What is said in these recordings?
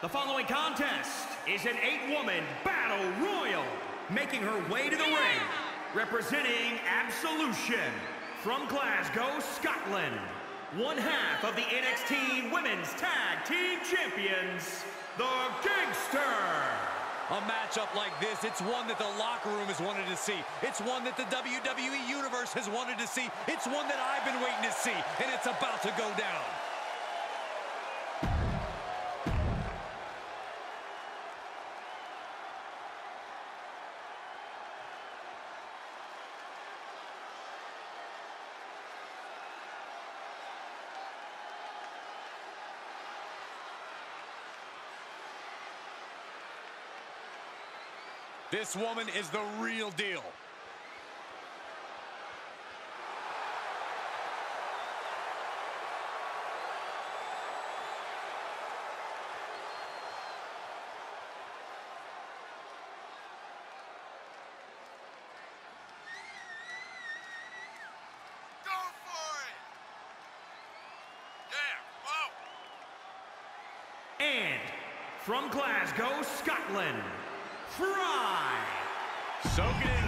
The following contest is an 8-woman battle royal. Making her way to the ring, representing Absolution from Glasgow, Scotland. One half of the NXT Women's Tag Team Champions, the Gangster. A matchup like this, it's one that the locker room has wanted to see. It's one that the WWE Universe has wanted to see. It's one that I've been waiting to see, and it's about to go down. This woman is the real deal. Go for it! Yeah, whoa! And from Glasgow, Scotland, Fry. Soak it in.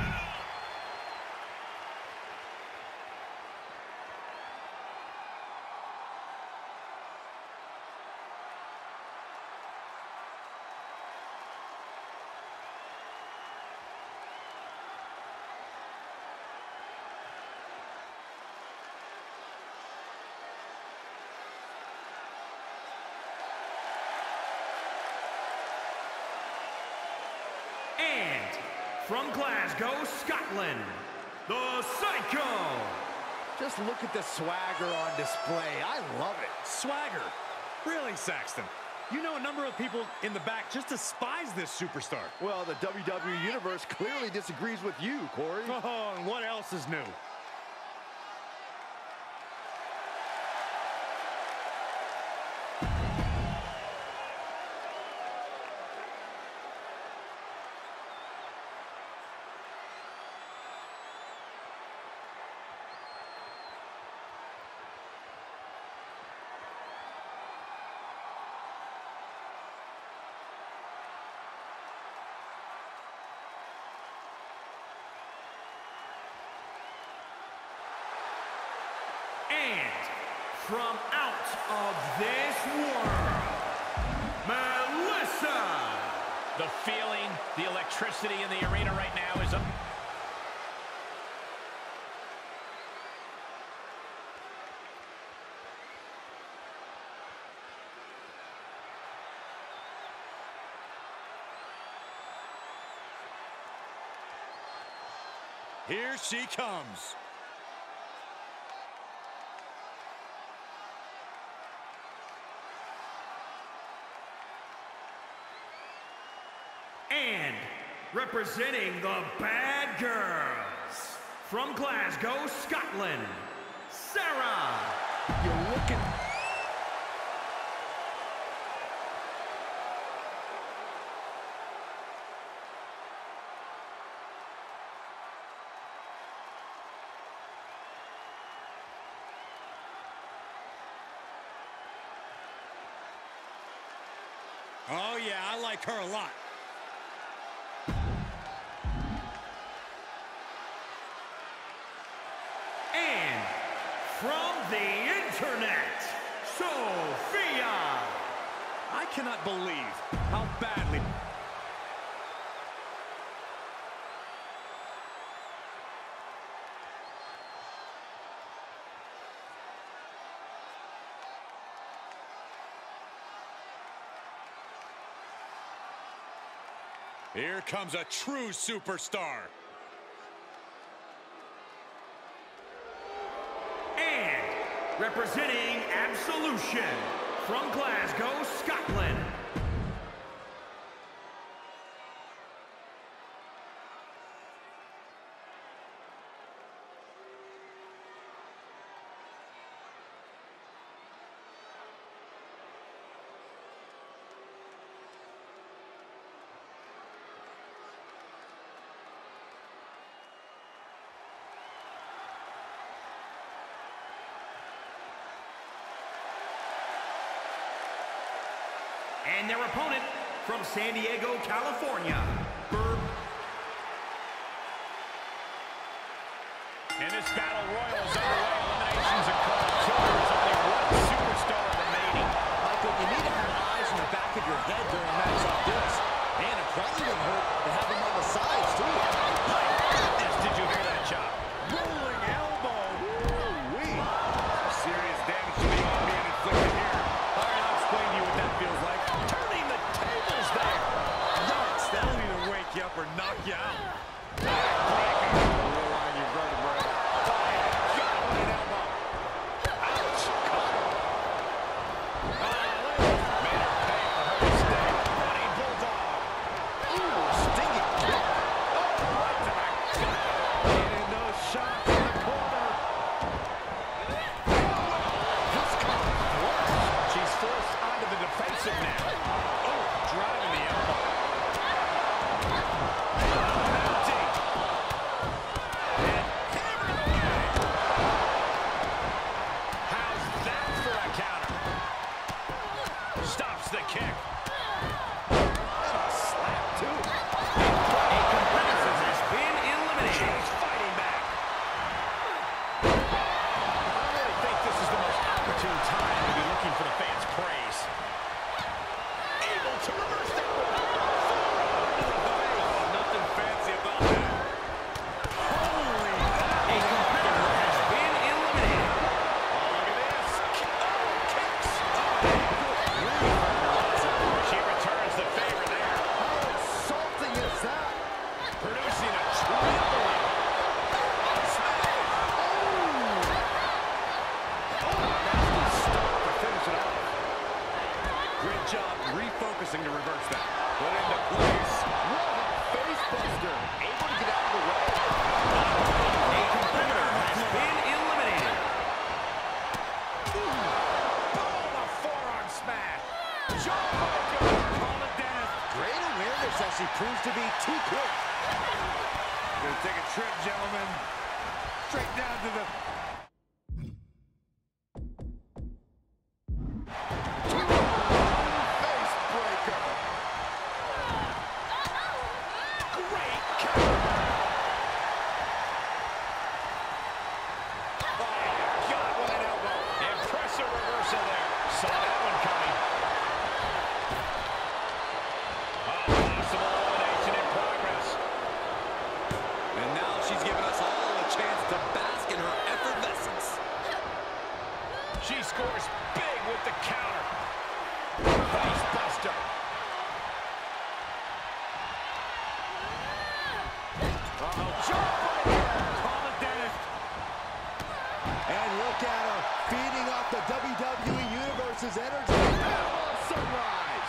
And from Glasgow, Scotland, the Psycho. Just look at the swagger on display. I love it. Swagger. Really, Saxton? You know a number of people in the back just despise this superstar. Well, the WWE Universe clearly disagrees with you, Corey. Oh, and what else is new? And from out of this world, Melissa. The feeling, the electricity in the arena right now is up. Here she comes. And representing the Bad Girls, from Glasgow, Scotland, Sarah. You're looking. Oh, yeah, I like her a lot. And from the internet, Sophia. I cannot believe how badly... Here comes a true superstar. And representing Absolution, from Glasgow, Scotland, And their opponent from San Diego, California, And this battle royal is underway. Eliminations occur. There's only one superstar remaining. Michael, you need to have eyes in the back of your head during a match like this. Man, it probably wouldn't hurt to have them on the sides, too. My goodness, did you hear that chop? Rolling elbow. Woo-wee. Serious damage to being inflicted here. All right, I'll explain to you what that feels like. Turning the tables there. Yikes, that'll either wake you up or knock you out. Refocusing to reverse that. Put into place. What a face buster. Able to get out of the way. A competitor has been eliminated. Boom, a forearm smash. Jawbreaker. Call it Dennis. Great awareness as she proves to be too quick. Gonna take a trip, gentlemen. Straight down to the... She scores big with the counter. Face buster. Call it Dennis. And look at her feeding off the WWE Universe's energy. Sunrise.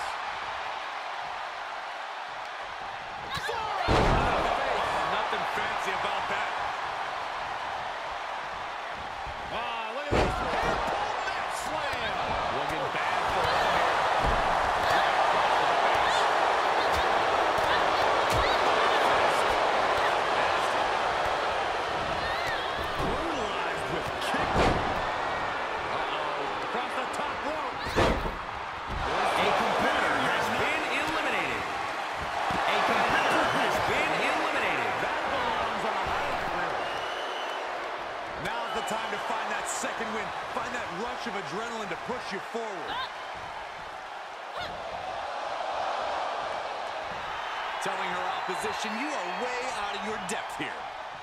Nothing fancy about that. Look at this. Slam. Looking bad for her Brutalized with kick. Across the top rope. A competitor has been eliminated. A competitor has been eliminated. That belongs on a highlight reel. Now's the time to find that second win. Find that rush of adrenaline to push you forward. Telling her opposition, you are way out of your depth here.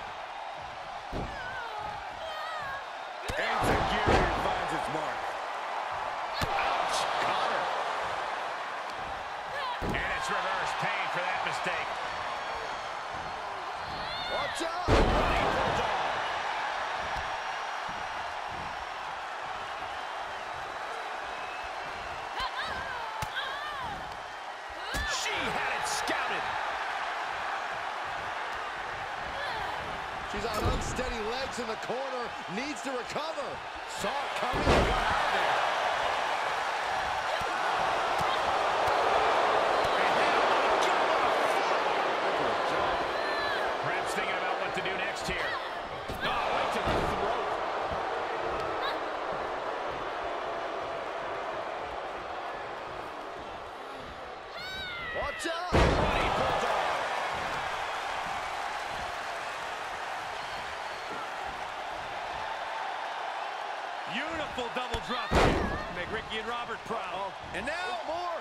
Insecurity finds its mark. Ouch. Caught her. and it's reverse pain for that mistake. Watch out. Running bulldog. She had it scouted. She's on unsteady legs in the corner. Needs to recover. Saw it coming and got out of there. Perhaps thinking about what to do next here. Oh, right to the throat. Beautiful double drop. Make Ricky and Robert proud. And now more.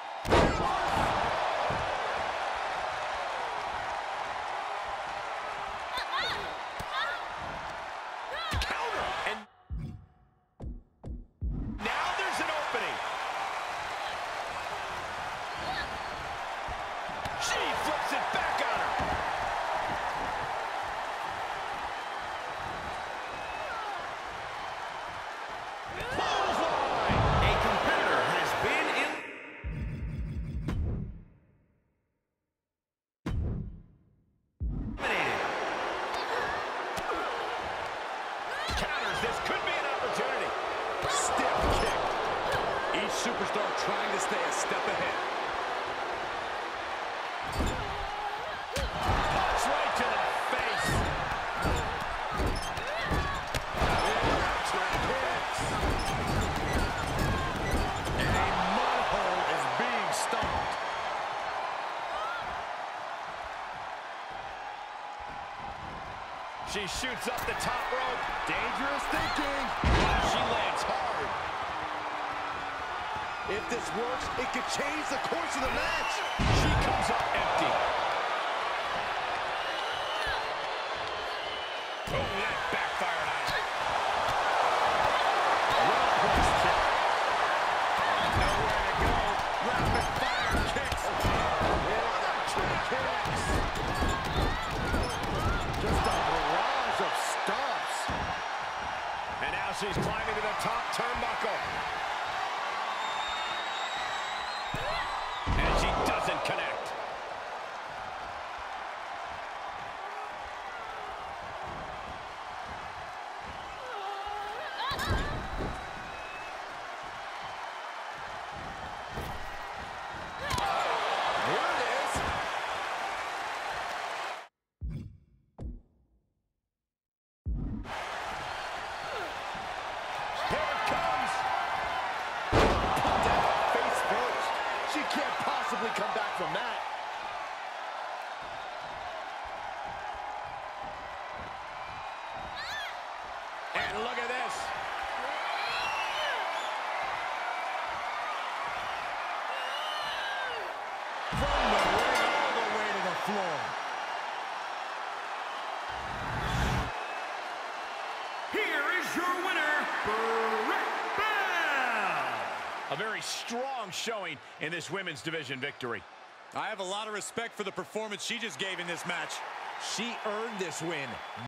Counter. And now there's an opening. She flips it back on her. A competitor has been eliminated. Counters. This could be an opportunity. Stiff kick. Each superstar trying to stay a step ahead. Punch right to the face. And a mud hole is being stomped. She shoots up the top rope. Dangerous thinking. She lands hard. If this works, it could change the course of the match. She comes up empty. Oh, that backfired on her. Well-placed kick. Nowhere to go. Rapid fire kicks. Electric kicks. Just a barrage of stomps. And now she's climbing to the top turnbuckle. And she doesn't connect. Here it is. Here it comes. Put down face first. She can't possibly come back from that. And look at this. From the ring all the way to the floor. Here is your winner, Brett Bell. A very strong showing in this women's division victory. I have a lot of respect for the performance she just gave in this match. She earned this win.